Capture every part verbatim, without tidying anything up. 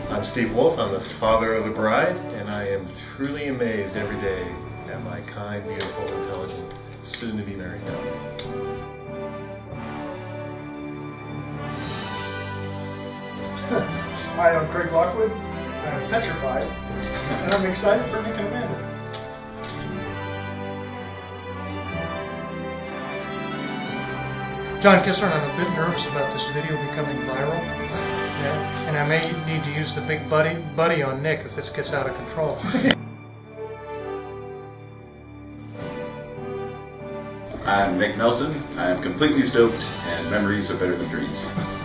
I'm Steve Wolf, I'm the father of the bride, and I am truly amazed every day at my kind, beautiful, intelligent, soon-to-be married daughter. Hi, I'm Craig Lockwood. I'm petrified, and I'm excited for Nick and Amanda. John Kissler, and I'm a bit nervous about this video becoming viral. Yeah, and I may need to use the big buddy buddy on Nick if this gets out of control. I'm Nick Nelson. I am completely stoked, and memories are better than dreams.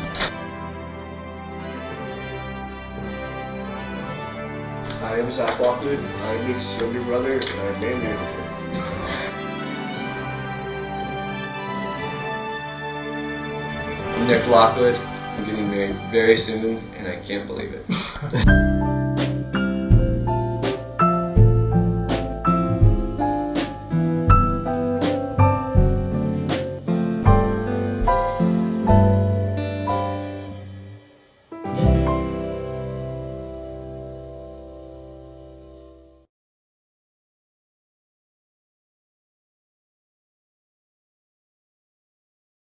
I am Zach Lockwood. I'm Nick's younger brother, and I'm married to him. I'm Nick Lockwood. I'm getting married very soon, and I can't believe it.